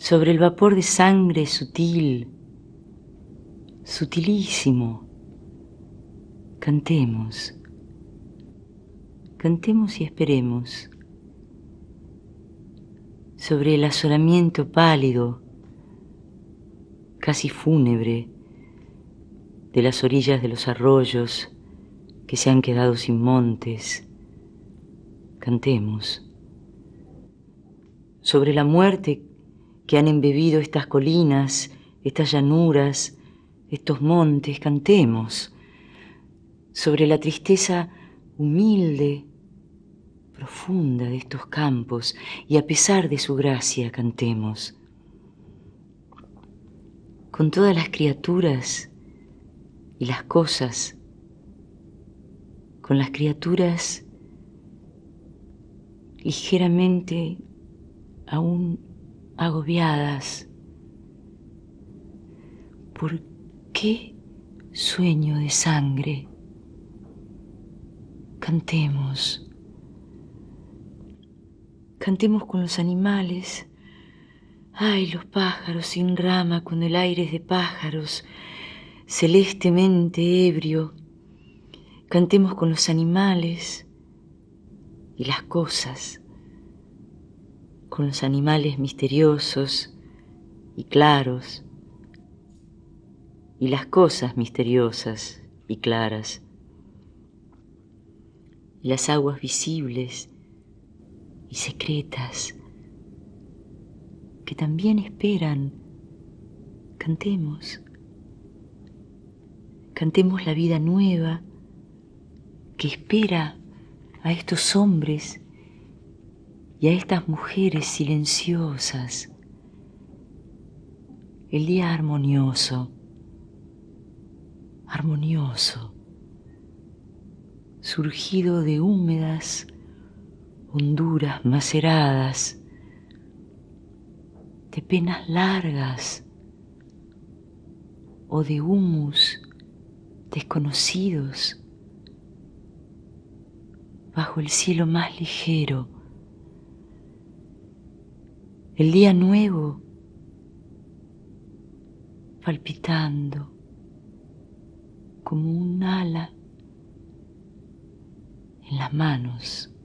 sobre el vapor de sangre sutil, sutilísimo. Cantemos, cantemos y esperemos. Sobre el asolamiento pálido, casi fúnebre, de las orillas de los arroyos que se han quedado sin montes, cantemos. Sobre la muerte que han embebido estas colinas, estas llanuras, estos montes, cantemos. Sobre la tristeza humilde, profunda de estos campos, y a pesar de su gracia, cantemos. Con todas las criaturas y las cosas, con las criaturas ligeramente aún agobiadas. ¿Por qué sueño de sangre? Cantemos. Cantemos con los animales. Ay, los pájaros sin rama, cuando el aire es de pájaros, celestemente ebrio. Cantemos con los animales y las cosas, con los animales misteriosos y claros, y las cosas misteriosas y claras, y las aguas visibles y secretas que también esperan. Cantemos, cantemos la vida nueva que espera a estos hombres y a estas mujeres silenciosas. El día armonioso, armonioso, surgido de húmedas honduras maceradas, de penas largas o de humus desconocidos, bajo el cielo más ligero. El día nuevo, palpitando como un ala en las manos